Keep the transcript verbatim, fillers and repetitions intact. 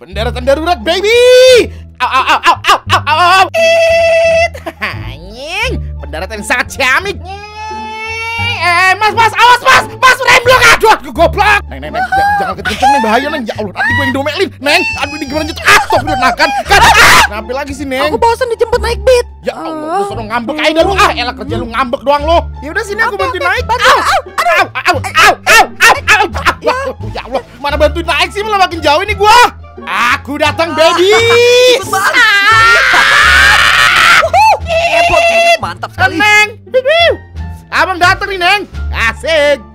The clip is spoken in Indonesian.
Pendaratan darurat, baby! Au, au, au, au, au, au, au, au. Anjing, pendaratan yang sangat ciamik. Eh, mas, mas, awas, mas, mas, remblok, aduh, aduh, goblok. Neng, neng, neng, jangan kenceng, neng, bahaya, neng. Ya Allah, nanti gue yang domelin, neng. Aduh, ini gimana gitu? Ah, stop, udah nakan. Kan, ah, kenapa lagi sih, neng? Aku bosan dijemput naik beat. Ya Allah, lu suruh ngambek aja lu. Ah, elah kerja lu ngambek doang lu. Ya udah sini aku bantuin naik. Au, au, au, au, au, au, au. Ya Allah, mana bantuin naik sih, malah makin jauh ini gua. Aku datang, baby. Mantap sekali. Neng, abang datang nih, Neng. Asik.